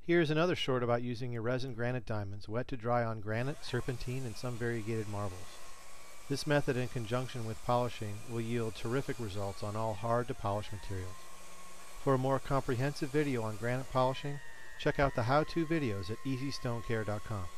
Here's another short about using your resin granite diamonds wet to dry on granite, serpentine, and some variegated marbles. This method in conjunction with polishing will yield terrific results on all hard to polish materials. For a more comprehensive video on granite polishing, check out the how-to videos at EasyStoneCare.com.